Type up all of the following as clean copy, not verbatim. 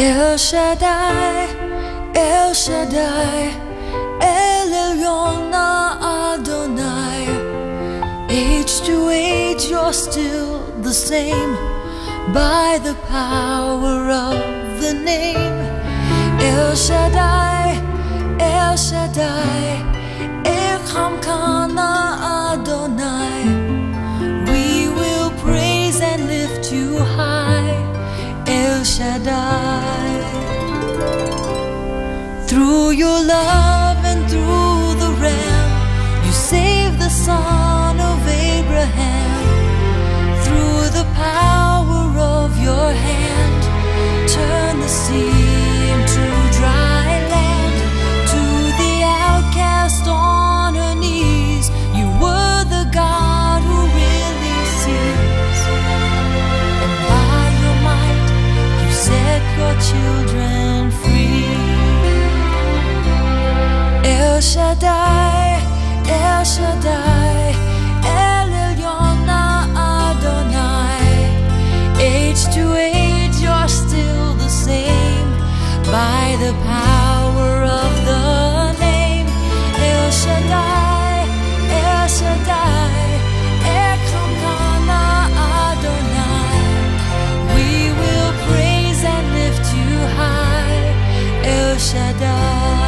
El Shaddai, El Shaddai, El Elyon Adonai. Age to age you're still the same, by the power of the name. El Shaddai, El Shaddai, Echamkana Adonai. We will praise and lift you high, El Shaddai. Through your love and through the Ram, you saved the son of Abraham. Through the power of your hand, turn the sea into dry land. To the outcast on her knees, you were the God who really sees. And by your might, you set your children free. El Shaddai, El Shaddai, El Elyon Adonai. Age to age you're still the same, by the power of the name. El Shaddai, El Shaddai, Echamkana Adonai. We will praise and lift you high, El Shaddai.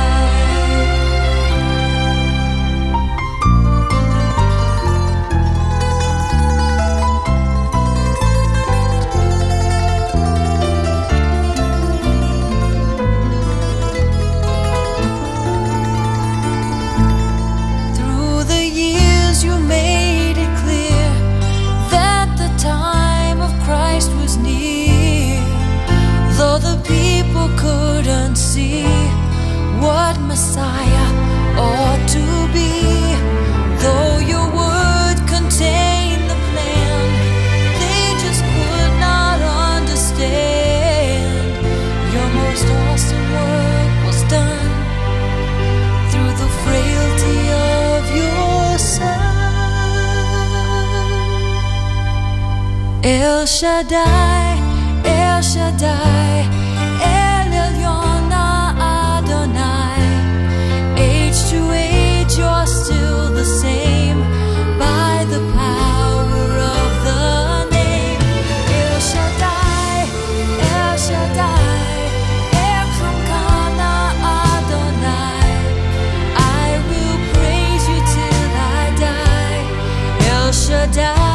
Couldn't see what Messiah ought to be, though your word contained the plan, they just could not understand. Your most awesome work was done through the frailty of your Son. El Shaddai, El Shaddai, El Elyon Adonai. Age to age you're still the same, by the power of the name. El Shaddai, El Shaddai, Echamkana Adonai. I will praise you till I die, El Shaddai.